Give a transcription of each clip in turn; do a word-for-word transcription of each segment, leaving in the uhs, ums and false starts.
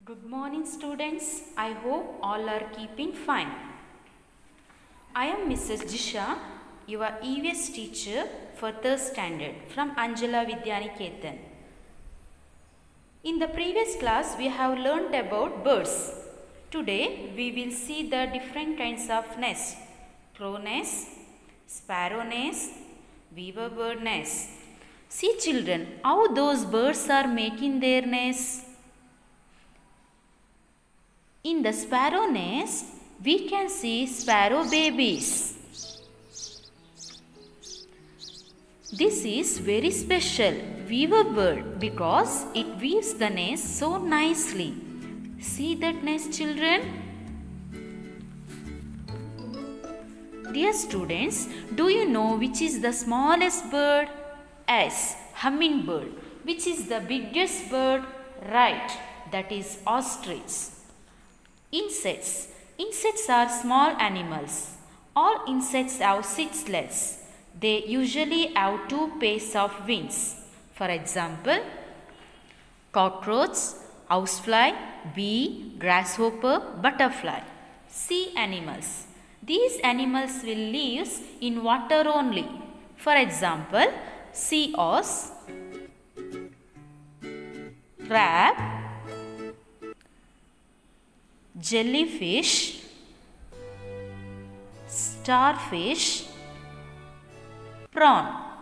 Good morning students. I hope all are keeping fine. I am Missus Jisha, your E V S teacher for third standard from Anjala Vidyaniketan. In the previous class we have learned about birds. Today we will see the different kinds of nests. Crow nest, sparrow nest, weaver bird nest. See children, how those birds are making their nests. In the sparrow nest, we can see sparrow babies. This is very special weaver bird because it weaves the nest so nicely. See that nest, children? Dear students, do you know which is the smallest bird? Yes, hummingbird. Which is the biggest bird? Right, that is ostrich. Insects. Insects are small animals. All insects have six legs. They usually have two pairs of wings. For example, cockroach, housefly, bee, grasshopper, butterfly. Sea animals. These animals will live in water only. For example, sea horse, crab, jellyfish, starfish, prawn.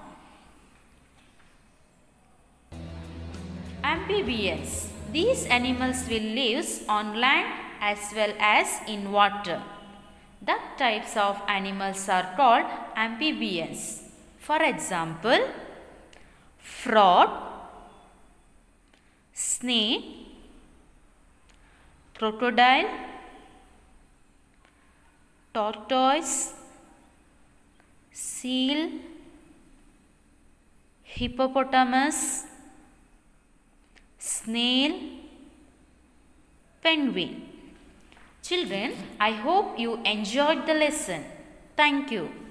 Amphibians. These animals will live on land as well as in water. The types of animals are called amphibians. For example, frog, snake, crocodile, tortoise, seal, hippopotamus, snail, penguin. Children, I hope you enjoyed the lesson. Thank you.